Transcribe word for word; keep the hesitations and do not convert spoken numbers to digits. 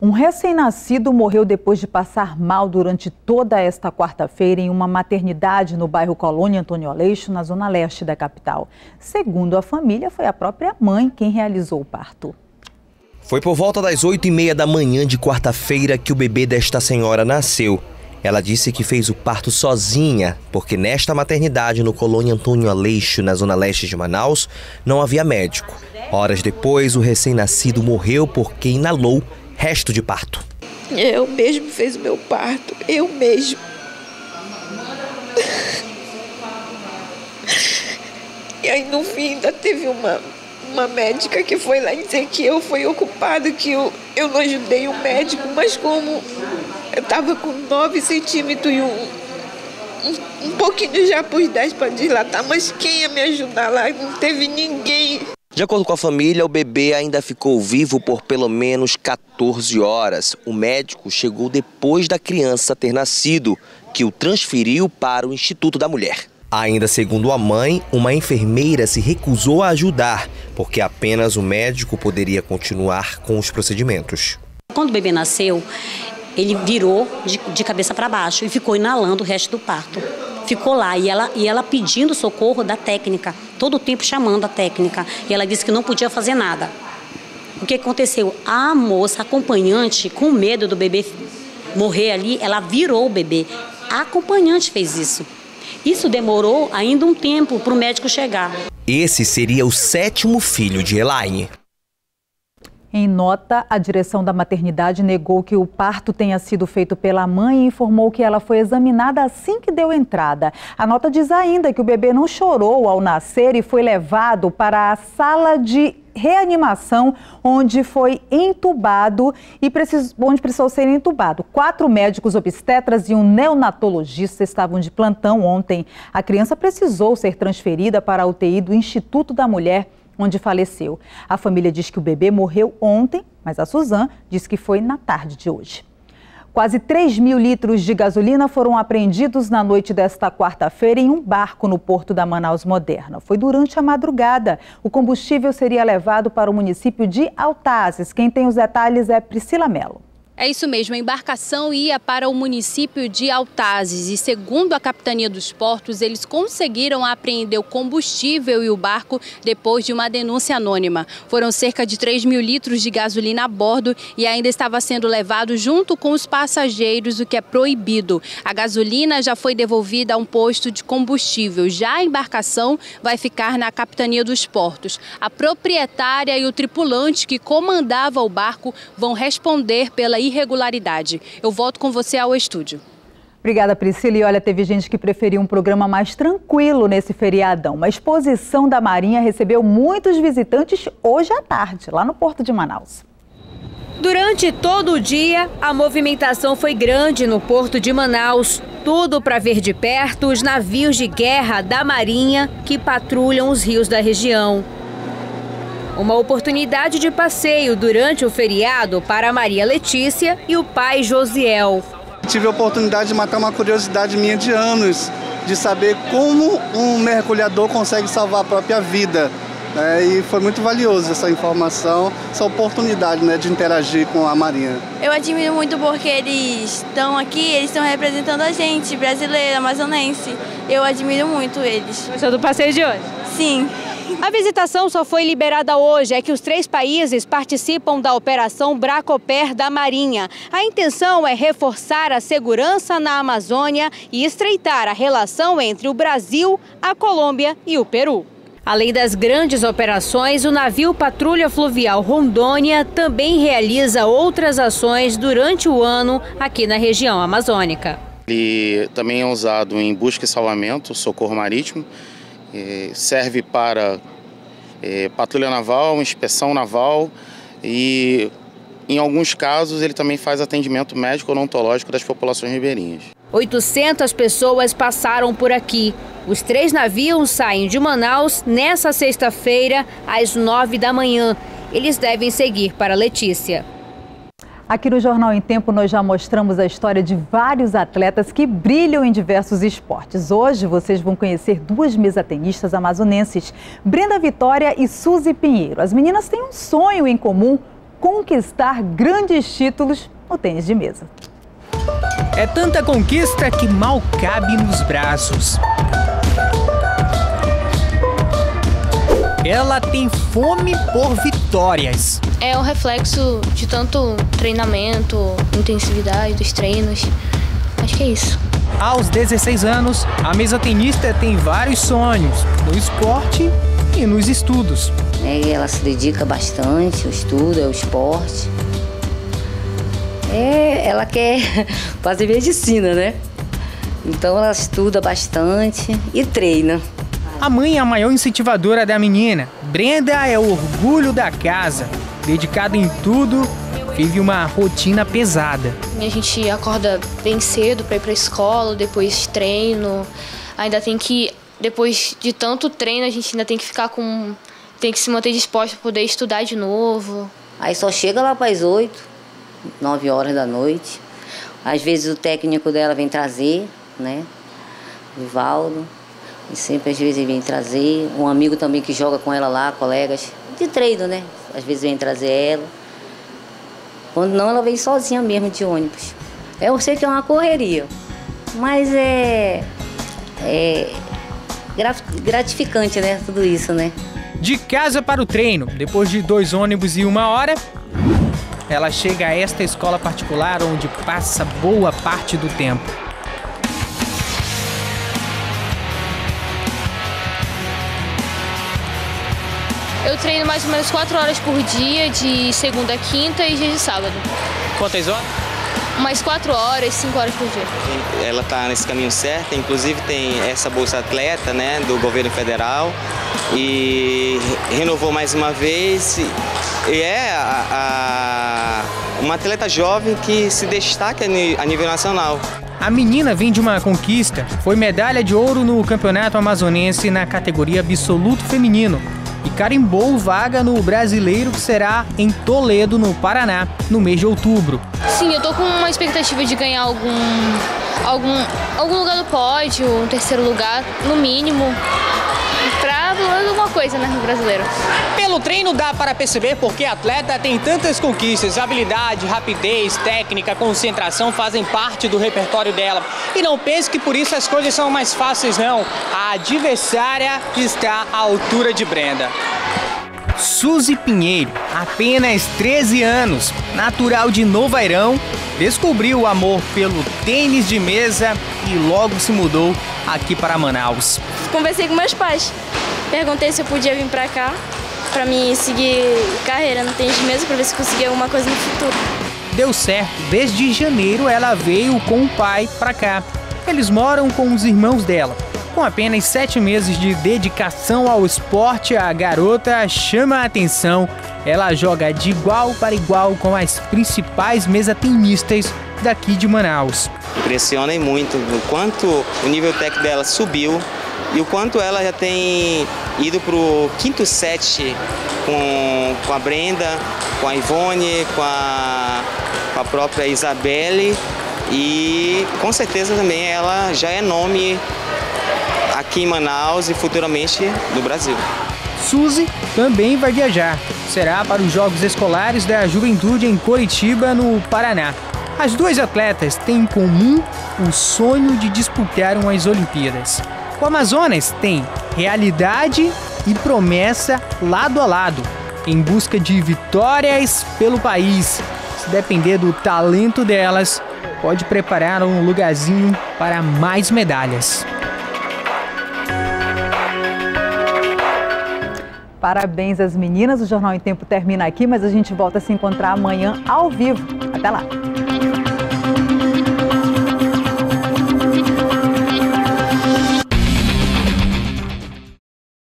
Um recém-nascido morreu depois de passar mal durante toda esta quarta-feira em uma maternidade no bairro Colônia Antônio Aleixo, na zona leste da capital. Segundo a família, foi a própria mãe quem realizou o parto. Foi por volta das oito e meia da manhã de quarta-feira que o bebê desta senhora nasceu. Ela disse que fez o parto sozinha, porque nesta maternidade no Colônia Antônio Aleixo, na zona leste de Manaus, não havia médico. Horas depois, o recém-nascido morreu porque inalou resto de parto. Eu mesmo fiz o meu parto, eu mesmo. E aí no fim ainda teve uma, uma médica que foi lá dizer que eu fui ocupado, que eu, eu não ajudei o médico, mas como eu estava com nove centímetros e um, um, um pouquinho já por dez para dilatar, mas quem ia me ajudar lá? Não teve ninguém. De acordo com a família, o bebê ainda ficou vivo por pelo menos quatorze horas. O médico chegou depois da criança ter nascido, que o transferiu para o Instituto da Mulher. Ainda segundo a mãe, uma enfermeira se recusou a ajudar, porque apenas o médico poderia continuar com os procedimentos. Quando o bebê nasceu, ele virou de, de cabeça para baixo e ficou inalando o resto do parto. Ficou lá e ela, e ela pedindo socorro da técnica, todo o tempo chamando a técnica. E ela disse que não podia fazer nada. O que aconteceu? A moça acompanhante, com medo do bebê morrer ali, ela virou o bebê. A acompanhante fez isso. Isso demorou ainda um tempo para o médico chegar. Esse seria o sétimo filho de Elaine. Em nota, a direção da maternidade negou que o parto tenha sido feito pela mãe e informou que ela foi examinada assim que deu entrada. A nota diz ainda que o bebê não chorou ao nascer e foi levado para a sala de reanimação, onde foi entubado e precis... onde precisou ser entubado. Quatro médicos obstetras e um neonatologista estavam de plantão ontem. A criança precisou ser transferida para a U T I do Instituto da Mulher, onde faleceu. A família diz que o bebê morreu ontem, mas a Suzan diz que foi na tarde de hoje. Quase três mil litros de gasolina foram apreendidos na noite desta quarta-feira em um barco no porto da Manaus Moderna. Foi durante a madrugada. O combustível seria levado para o município de Altazes. Quem tem os detalhes é Priscila Mello. É isso mesmo, a embarcação ia para o município de Altazes e, segundo a Capitania dos Portos, eles conseguiram apreender o combustível e o barco depois de uma denúncia anônima. Foram cerca de três mil litros de gasolina a bordo e ainda estava sendo levado junto com os passageiros, o que é proibido. A gasolina já foi devolvida a um posto de combustível. Já a embarcação vai ficar na Capitania dos Portos. A proprietária e o tripulante que comandava o barco vão responder pela irregularidade. Eu volto com você ao estúdio. Obrigada, Priscila. E olha, teve gente que preferiu um programa mais tranquilo nesse feriadão. Uma exposição da Marinha recebeu muitos visitantes hoje à tarde, lá no Porto de Manaus. Durante todo o dia, a movimentação foi grande no Porto de Manaus. Tudo para ver de perto os navios de guerra da Marinha que patrulham os rios da região. Uma oportunidade de passeio durante o feriado para a Maria Letícia e o pai Josiel. Tive a oportunidade de matar uma curiosidade minha de anos, de saber como um mergulhador consegue salvar a própria vida. É, e foi muito valioso essa informação, essa oportunidade, né, de interagir com a Marinha. Eu admiro muito porque eles estão aqui, eles estão representando a gente, brasileira, amazonense. Eu admiro muito eles. Gostou do passeio de hoje? Sim. A visitação só foi liberada hoje, é que os três países participam da Operação Bracoper da Marinha. A intenção é reforçar a segurança na Amazônia e estreitar a relação entre o Brasil, a Colômbia e o Peru. Além das grandes operações, o navio Patrulha Fluvial Rondônia também realiza outras ações durante o ano aqui na região amazônica. Ele também é usado em busca e salvamento, socorro marítimo. Serve para é, patrulha naval, inspeção naval e, em alguns casos, ele também faz atendimento médico-odontológico das populações ribeirinhas. oitocentas pessoas passaram por aqui. Os três navios saem de Manaus nessa sexta-feira, às nove da manhã. Eles devem seguir para Letícia. Aqui no Jornal em Tempo nós já mostramos a história de vários atletas que brilham em diversos esportes. Hoje vocês vão conhecer duas mesatenistas amazonenses, Brenda Vitória e Suzy Pinheiro. As meninas têm um sonho em comum, conquistar grandes títulos no tênis de mesa. É tanta conquista que mal cabe nos braços. Ela tem fome por vitórias. É um reflexo de tanto treinamento, intensividade dos treinos. Acho que é isso. Aos dezesseis anos, a mesa tenista tem vários sonhos, no esporte e nos estudos. É, ela se dedica bastante ao estudo, ao esporte. É, ela quer fazer medicina, né? Então ela estuda bastante e treina. A mãe é a maior incentivadora da menina. Brenda é o orgulho da casa. Dedicada em tudo, vive uma rotina pesada. A gente acorda bem cedo para ir para a escola, depois treino. Ainda tem que, depois de tanto treino, a gente ainda tem que ficar com... Tem que se manter disposta para poder estudar de novo. Aí só chega lá para as oito, nove horas da noite. Às vezes o técnico dela vem trazer, né? O Ivaldo. E sempre às vezes ele vem trazer. Um amigo também que joga com ela lá, colegas de treino, né? Às vezes vem trazer ela. Quando não, ela vem sozinha mesmo de ônibus. Eu sei que é uma correria, mas é, é gratificante, né? Tudo isso, né? De casa para o treino, depois de dois ônibus e uma hora, ela chega a esta escola particular onde passa boa parte do tempo. Eu treino mais ou menos quatro horas por dia, de segunda a quinta e dia de sábado. Quantas horas? Mais quatro horas, cinco horas por dia. Ela está nesse caminho certo, inclusive tem essa Bolsa Atleta, né, do governo federal, e renovou mais uma vez. E é a, a, uma atleta jovem que se destaca a nível nacional. A menina vem de uma conquista, foi medalha de ouro no Campeonato Amazonense na categoria absoluto feminino e carimbou vaga no Brasileiro, que será em Toledo, no Paraná, no mês de outubro. Sim, eu tô com uma expectativa de ganhar algum, algum, algum lugar do pódio, um terceiro lugar, no mínimo, pra pelo menos alguma coisa, né, no Brasileiro. Pelo treino dá para perceber porque a atleta tem tantas conquistas. Habilidade, rapidez, técnica, concentração fazem parte do repertório dela. E não pense que por isso as coisas são mais fáceis, não. A adversária está à altura de Brenda. Suzy Pinheiro, apenas treze anos, natural de Novo Airão, descobriu o amor pelo tênis de mesa e logo se mudou aqui para Manaus. Conversei com meus pais, perguntei se eu podia vir para cá, para mim seguir carreira no tênis de mesa, para ver se conseguia alguma coisa no futuro. Deu certo, desde janeiro ela veio com o pai para cá. Eles moram com os irmãos dela. Com apenas sete meses de dedicação ao esporte, a garota chama a atenção. Ela joga de igual para igual com as principais mesatenistas daqui de Manaus. Impressiona muito o quanto o nível técnico dela subiu e o quanto ela já tem ido para o quinto set com, com a Brenda, com a Ivone, com a, com a própria Isabelle, e com certeza também ela já é nome aqui em Manaus e futuramente no Brasil. Suzy também vai viajar. Será para os Jogos Escolares da Juventude em Curitiba, no Paraná. As duas atletas têm em comum o sonho de disputar umas Olimpíadas. O Amazonas tem realidade e promessa lado a lado, em busca de vitórias pelo país. Se depender do talento delas, pode preparar um lugarzinho para mais medalhas. Parabéns às meninas. O Jornal em Tempo termina aqui, mas a gente volta a se encontrar amanhã ao vivo. Até lá!